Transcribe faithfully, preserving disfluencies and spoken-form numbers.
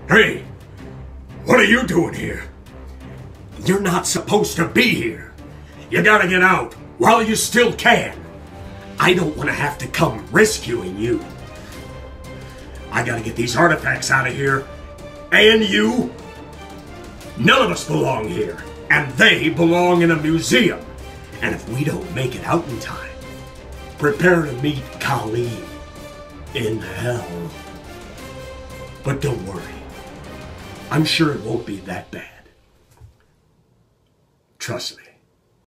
Hey, what are you doing here? You're not supposed to be here. You gotta get out while you still can. I don't want to have to come rescuing you. I gotta get these artifacts out of here. And you. None of us belong here. And they belong in a museum. And if we don't make it out in time, prepare to meet Colleen in hell. But don't worry. I'm sure it won't be that bad. Trust me.